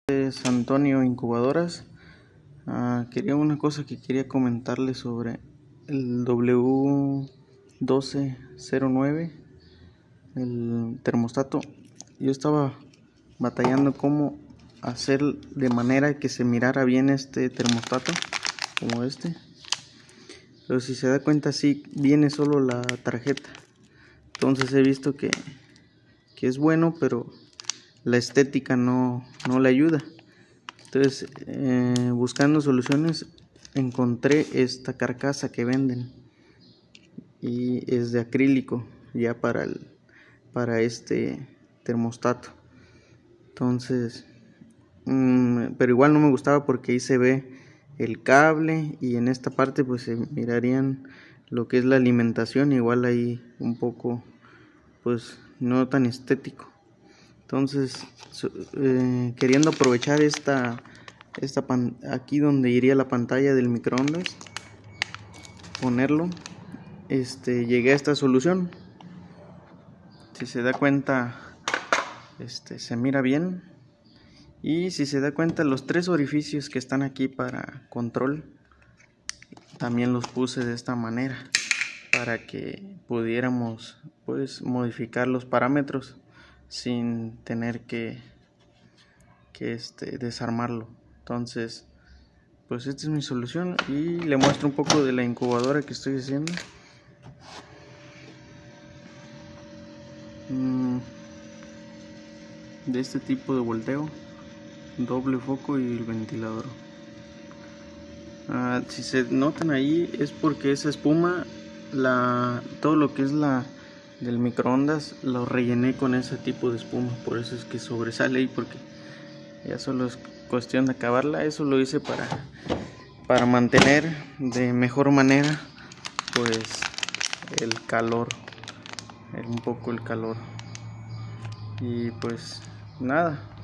Es Antonio Incubadoras. Quería una cosa que quería comentarles sobre el W1209, el termostato. Yo estaba batallando cómo hacer de manera que se mirara bien este termostato, como este. Pero si se da cuenta, sí viene solo la tarjeta. Entonces he visto que es bueno, pero la estética no le ayuda. Entonces, buscando soluciones, encontré esta carcasa que venden y es de acrílico ya para este termostato. Entonces, pero igual no me gustaba porque ahí se ve el cable y en esta parte pues se mirarían lo que es la alimentación, igual ahí un poco pues no tan estético. Entonces, queriendo aprovechar aquí donde iría la pantalla del microondas, ponerlo, llegué a esta solución. Si se da cuenta, se mira bien. Y si se da cuenta, los 3 orificios que están aquí para control, también los puse de esta manera para que pudiéramos pues modificar los parámetros sin tener que desarmarlo. Entonces pues esta es mi solución y le muestro un poco de la incubadora que estoy haciendo. De este tipo de volteo, doble foco y el ventilador. Si se notan ahí es porque esa espuma, todo lo que es la del microondas lo rellené con ese tipo de espuma, por eso es que sobresale ahí, porque ya solo es cuestión de acabarla. Eso lo hice para mantener de mejor manera pues el calor, un poco el calor. Y pues nada,